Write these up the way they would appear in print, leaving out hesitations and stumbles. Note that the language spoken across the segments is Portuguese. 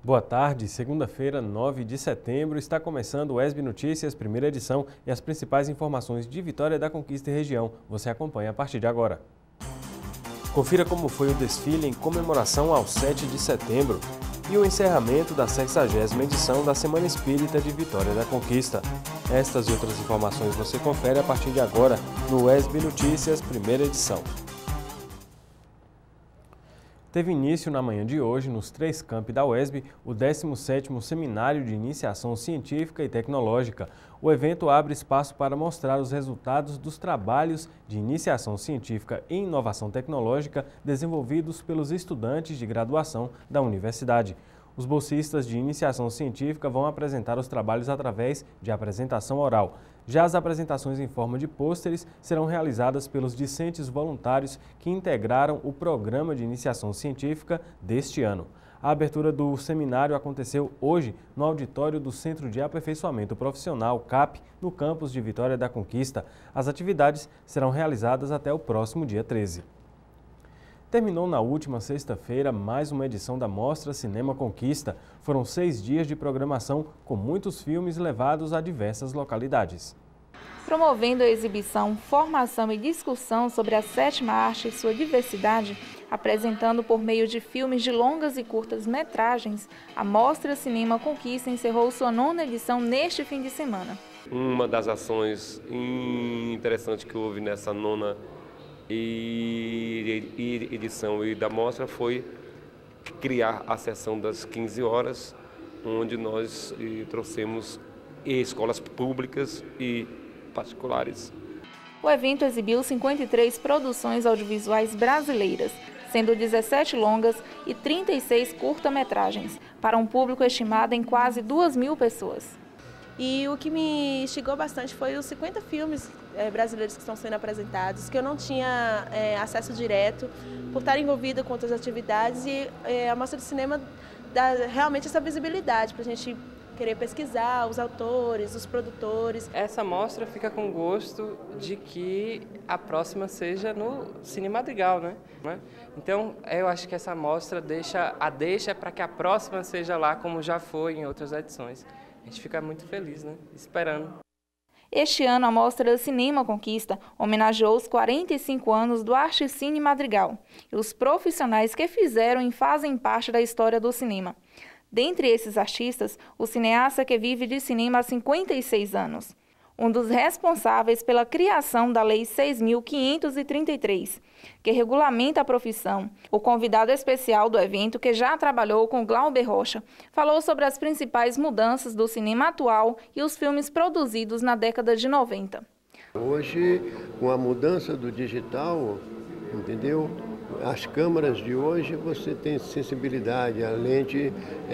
Boa tarde, segunda-feira, 9 de setembro, está começando o ESB Notícias, primeira edição, e as principais informações de Vitória da Conquista e região. Você acompanha a partir de agora. Confira como foi o desfile em comemoração ao 7 de setembro e o encerramento da 60ª edição da Semana Espírita de Vitória da Conquista. Estas e outras informações você confere a partir de agora no ESB Notícias, primeira edição. Teve início na manhã de hoje, nos 3 campi da UESB, o 17º Seminário de Iniciação Científica e Tecnológica. O evento abre espaço para mostrar os resultados dos trabalhos de iniciação científica e inovação tecnológica desenvolvidos pelos estudantes de graduação da universidade. Os bolsistas de iniciação científica vão apresentar os trabalhos através de apresentação oral. Já as apresentações em forma de pôsteres serão realizadas pelos discentes voluntários que integraram o programa de iniciação científica deste ano. A abertura do seminário aconteceu hoje no auditório do Centro de Aperfeiçoamento Profissional, CAP, no campus de Vitória da Conquista. As atividades serão realizadas até o próximo dia 13. Terminou na última sexta-feira mais uma edição da Mostra Cinema Conquista. Foram 6 dias de programação com muitos filmes levados a diversas localidades. Promovendo a exibição, formação e discussão sobre a 7ª arte e sua diversidade, apresentando por meio de filmes de longas e curtas metragens, a Mostra Cinema Conquista encerrou sua 9ª edição neste fim de semana. Uma das ações interessantes que houve nessa 9ª edição da mostra foi criar a sessão das 15 horas, onde nós trouxemos escolas públicas e particulares. O evento exibiu 53 produções audiovisuais brasileiras, sendo 17 longas e 36 curta-metragens, para um público estimado em quase 2.000 pessoas. E o que me instigou bastante foi os 50 filmes brasileiros que estão sendo apresentados, que eu não tinha acesso direto, por estar envolvida com outras atividades, e a Mostra de Cinema dá realmente essa visibilidade para a gente querer pesquisar os autores, os produtores. Essa mostra fica com gosto de que a próxima seja no Cine Madrigal, né? Então, eu acho que essa mostra deixa para que a próxima seja lá como já foi em outras edições. A gente fica muito feliz, né? Esperando. Este ano, a Mostra Cinema Conquista homenageou os 45 anos do Arte Cine Madrigal e os profissionais que fizeram e fazem parte da história do cinema. Dentre esses artistas, o cineasta que vive de cinema há 56 anos. Um dos responsáveis pela criação da Lei 6.533, que regulamenta a profissão. O convidado especial do evento, que já trabalhou com Glauber Rocha, falou sobre as principais mudanças do cinema atual e os filmes produzidos na década de 90. Hoje, com a mudança do digital, entendeu? As câmeras de hoje você tem sensibilidade, a lente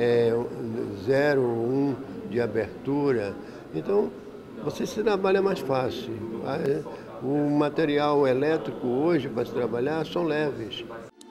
0,1 de abertura, então você se trabalha mais fácil. O material elétrico hoje para se trabalhar são leves.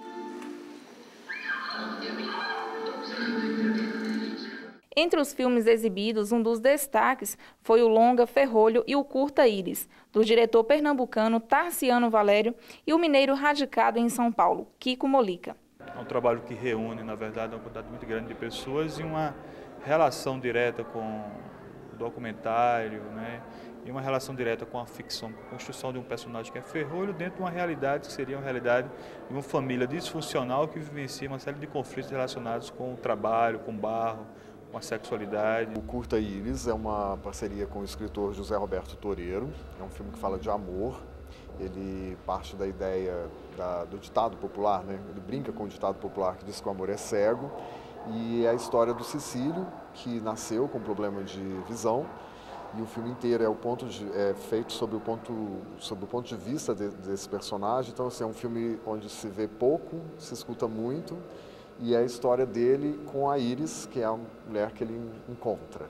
Entre os filmes exibidos, um dos destaques foi o longa Ferrolho e o curta Íris, do diretor pernambucano Tarciano Valério e o mineiro radicado em São Paulo, Kiko Molica. É um trabalho que reúne, na verdade, uma quantidade muito grande de pessoas e uma relação direta com o documentário, né? E uma relação direta com a ficção, a construção de um personagem que é Ferrolho dentro de uma realidade que seria uma realidade de uma família disfuncional que vivencia uma série de conflitos relacionados com o trabalho, com o barro, com a sexualidade. O curta Íris é uma parceria com o escritor José Roberto Toreiro, é um filme que fala de amor, ele parte da ideia do ditado popular, né? Ele brinca com o ditado popular que diz que o amor é cego, e é a história do Cecílio, que nasceu com problema de visão, e o filme inteiro é feito sob o ponto de vista desse personagem. Então, assim, é um filme onde se vê pouco, se escuta muito, e é a história dele com a Íris, que é a mulher que ele encontra.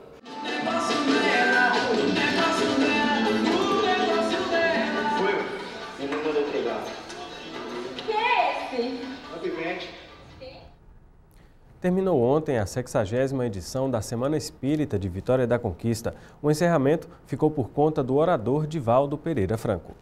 Que é esse? Terminou ontem a 60ª edição da Semana Espírita de Vitória da Conquista. O encerramento ficou por conta do orador Divaldo Pereira Franco.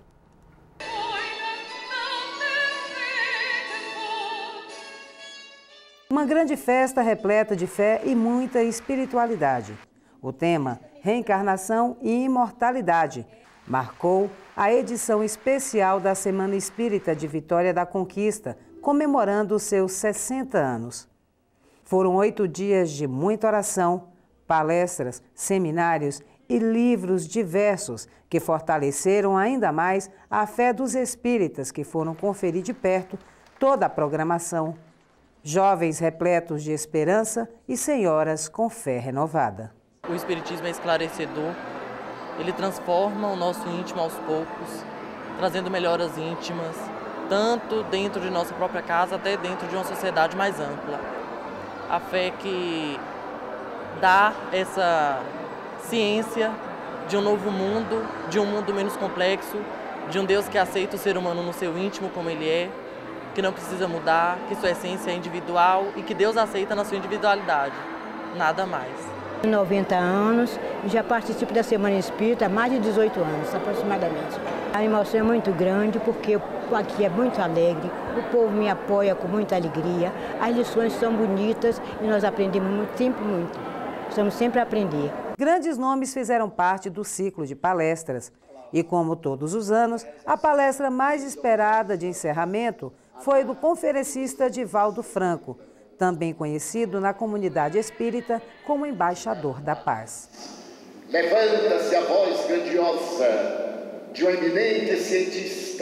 Uma grande festa repleta de fé e muita espiritualidade. O tema, reencarnação e imortalidade, marcou a edição especial da Semana Espírita de Vitória da Conquista, comemorando os seus 60 anos. Foram 8 dias de muita oração, palestras, seminários e livros diversos que fortaleceram ainda mais a fé dos espíritas que foram conferir de perto toda a programação. Jovens repletos de esperança e senhoras com fé renovada. O Espiritismo é esclarecedor, ele transforma o nosso íntimo aos poucos, trazendo melhoras íntimas, tanto dentro de nossa própria casa até dentro de uma sociedade mais ampla. A fé que dá essa ciência de um novo mundo, de um mundo menos complexo, de um Deus que aceita o ser humano no seu íntimo como ele é, que não precisa mudar, que sua essência é individual e que Deus aceita na sua individualidade, nada mais. 90 anos e já participo da Semana Espírita há mais de 18 anos, aproximadamente. A emoção é muito grande porque aqui é muito alegre, o povo me apoia com muita alegria, as lições são bonitas e nós aprendemos muito, sempre muito. Estamos sempre a aprender. Grandes nomes fizeram parte do ciclo de palestras. E como todos os anos, a palestra mais esperada de encerramento foi do conferencista Divaldo Franco, também conhecido na comunidade espírita como embaixador da paz. Levanta-se a voz grandiosa de um eminente cientista,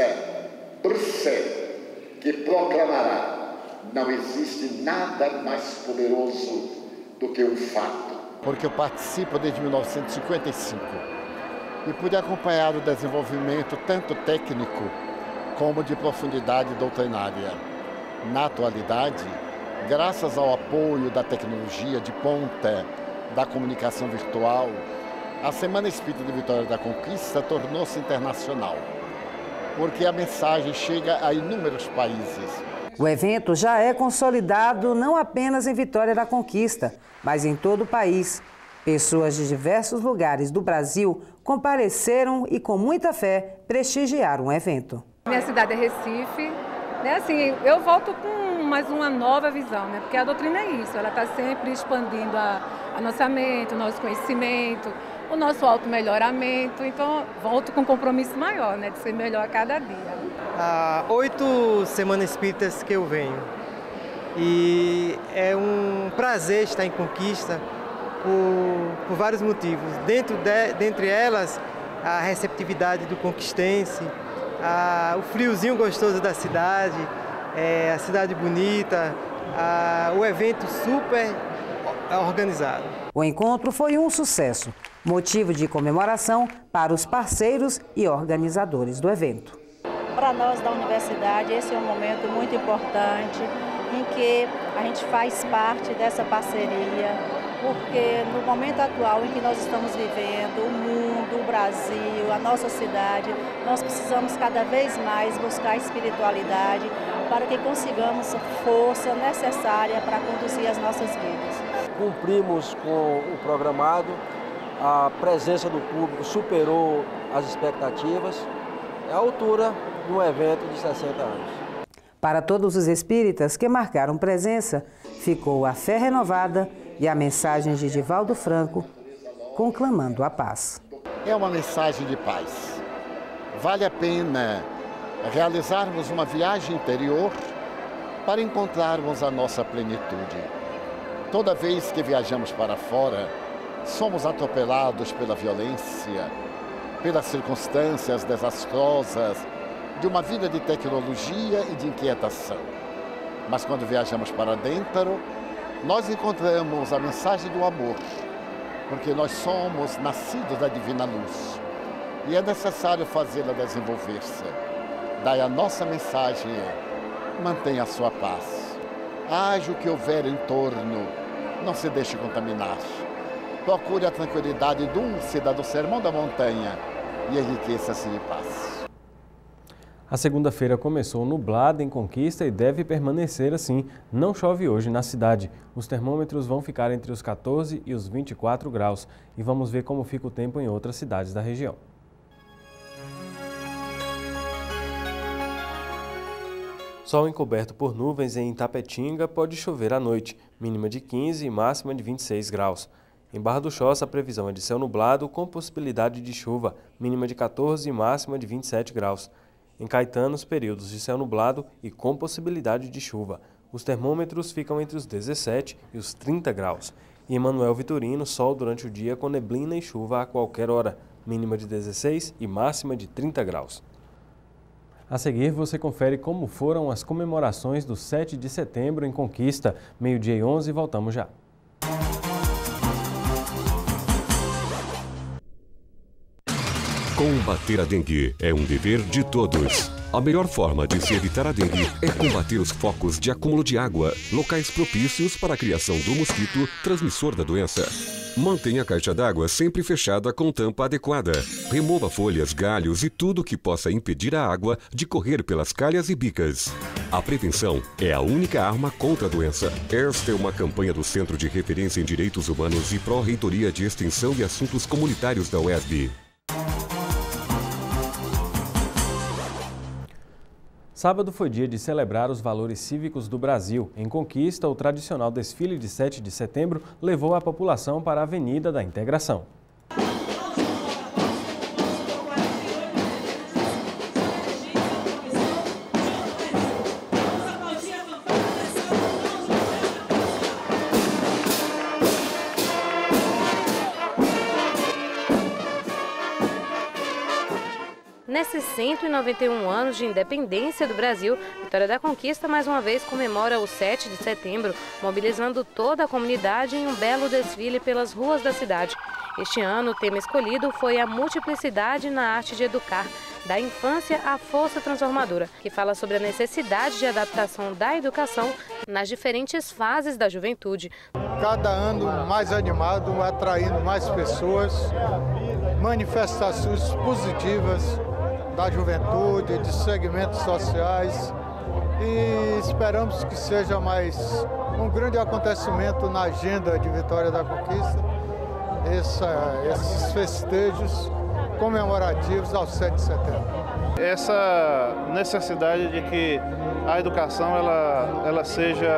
Bruxelles, que proclamará: não existe nada mais poderoso do que um fato. Porque eu participo desde 1955 e pude acompanhar o desenvolvimento tanto técnico como de profundidade doutrinária. Na atualidade, graças ao apoio da tecnologia de ponta, da comunicação virtual, a Semana Espírita de Vitória da Conquista tornou-se internacional, porque a mensagem chega a inúmeros países. O evento já é consolidado não apenas em Vitória da Conquista, mas em todo o país. Pessoas de diversos lugares do Brasil compareceram e, com muita fé, prestigiaram o evento. Minha cidade é Recife, né? Assim, eu volto com mais uma nova visão, né? Porque a doutrina é isso, ela está sempre expandindo a nossa mente, o nosso conhecimento, o nosso auto-melhoramento. Então, volto com um compromisso maior, né? De ser melhor a cada dia. Há 8 semanas espíritas que eu venho e é um prazer estar em Conquista por vários motivos. Dentre elas, a receptividade do conquistense, o friozinho gostoso da cidade, a cidade bonita, o evento super organizado. O encontro foi um sucesso, motivo de comemoração para os parceiros e organizadores do evento. Para nós da universidade, esse é um momento muito importante em que a gente faz parte dessa parceria, porque no momento atual em que nós estamos vivendo, o mundo, o Brasil, a nossa cidade, nós precisamos cada vez mais buscar a espiritualidade para que consigamos força necessária para conduzir as nossas vidas. Cumprimos com o programado, a presença do público superou as expectativas, é a altura de um evento de 60 anos. Para todos os espíritas que marcaram presença, ficou a fé renovada e a mensagem de Divaldo Franco, conclamando a paz. É uma mensagem de paz. Vale a pena realizarmos uma viagem interior para encontrarmos a nossa plenitude. Toda vez que viajamos para fora, somos atropelados pela violência, pelas circunstâncias desastrosas de uma vida de tecnologia e de inquietação. Mas quando viajamos para dentro, nós encontramos a mensagem do amor, porque nós somos nascidos da divina luz e é necessário fazê-la desenvolver-se. Daí a nossa mensagem é: mantenha a sua paz. Haja o que houver em torno, não se deixe contaminar. Procure a tranquilidade dúlcida do sermão da montanha e enriqueça-se de paz. A segunda-feira começou nublada em Conquista e deve permanecer assim. Não chove hoje na cidade. Os termômetros vão ficar entre os 14 e os 24 graus. E vamos ver como fica o tempo em outras cidades da região. Sol encoberto por nuvens em Itapetinga, pode chover à noite, mínima de 15 e máxima de 26 graus. Em Barra do Choça, a previsão é de céu nublado com possibilidade de chuva, mínima de 14 e máxima de 27 graus. Em Caetanos, períodos de céu nublado e com possibilidade de chuva. Os termômetros ficam entre os 17 e os 30 graus. E em Manoel Vitorino, sol durante o dia com neblina e chuva a qualquer hora, mínima de 16 e máxima de 30 graus. A seguir, você confere como foram as comemorações do 7 de setembro em Conquista. 12h11, voltamos já. Combater a dengue é um dever de todos. A melhor forma de se evitar a dengue é combater os focos de acúmulo de água, locais propícios para a criação do mosquito transmissor da doença. Mantenha a caixa d'água sempre fechada com tampa adequada. Remova folhas, galhos e tudo que possa impedir a água de correr pelas calhas e bicas. A prevenção é a única arma contra a doença. Esta é uma campanha do Centro de Referência em Direitos Humanos e Pró-Reitoria de Extensão e Assuntos Comunitários da UESB. Sábado foi dia de celebrar os valores cívicos do Brasil. Em Conquista, o tradicional desfile de 7 de setembro levou a população para a Avenida da Integração. Nesses 191 anos de independência do Brasil, Vitória da Conquista mais uma vez comemora o 7 de setembro, mobilizando toda a comunidade em um belo desfile pelas ruas da cidade. Este ano, o tema escolhido foi a multiplicidade na arte de educar, da infância à força transformadora, que fala sobre a necessidade de adaptação da educação nas diferentes fases da juventude. Cada ano mais animado, atraindo mais pessoas, manifestações positivas da juventude, de segmentos sociais, e esperamos que seja mais um grande acontecimento na agenda de Vitória da Conquista, esses festejos comemorativos ao 7 de setembro. Essa necessidade de que a educação ela seja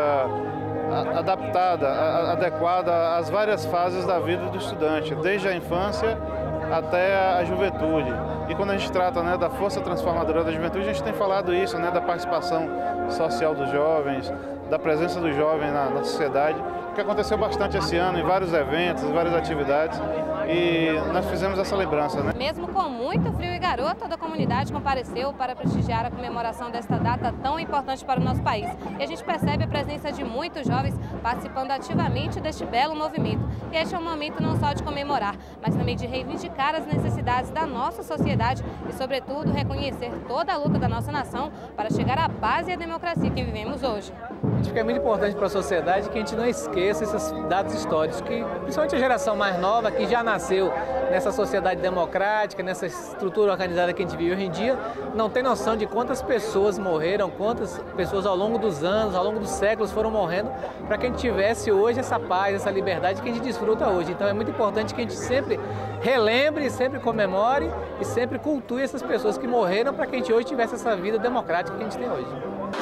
adaptada, adequada às várias fases da vida do estudante, desde a infância até a juventude. E quando a gente trata, né, da força transformadora da juventude, a gente tem falado isso, né, da participação social dos jovens, da presença do jovem na sociedade, que aconteceu bastante esse ano em vários eventos, em várias atividades, e nós fizemos essa lembrança, né? Mesmo com muito frio e garoa, toda a comunidade compareceu para prestigiar a comemoração desta data tão importante para o nosso país. E a gente percebe a presença de muitos jovens participando ativamente deste belo movimento. E este é um momento não só de comemorar, mas também de reivindicar as necessidades da nossa sociedade e, sobretudo, reconhecer toda a luta da nossa nação para chegar à paz e à democracia que vivemos hoje. Acho que é muito importante para a sociedade que a gente não esqueça esses dados históricos, que principalmente a geração mais nova, que já nasceu nessa sociedade democrática, nessa estrutura organizada que a gente vive hoje em dia, não tem noção de quantas pessoas morreram, quantas pessoas ao longo dos anos, ao longo dos séculos foram morrendo para que a gente tivesse hoje essa paz, essa liberdade que a gente desfruta hoje. Então é muito importante que a gente sempre relembre, sempre comemore e sempre cultue essas pessoas que morreram para que a gente hoje tivesse essa vida democrática que a gente tem hoje.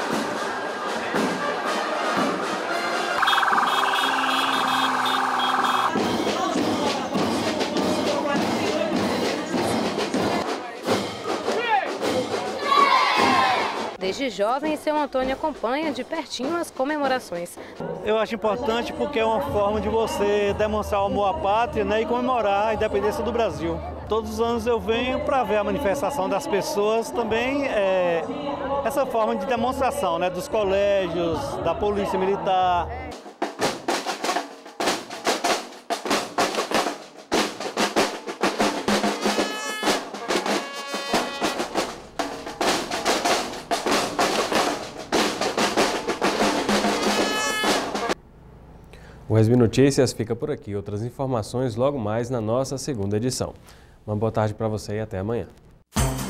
Desde jovem, seu Antônio acompanha de pertinho as comemorações. Eu acho importante porque é uma forma de você demonstrar o amor à pátria, né, e comemorar a independência do Brasil. Todos os anos eu venho para ver a manifestação das pessoas, também essa forma de demonstração, né, dos colégios, da polícia militar. O UESB Notícias fica por aqui. Outras informações logo mais na nossa segunda edição. Uma boa tarde para você e até amanhã.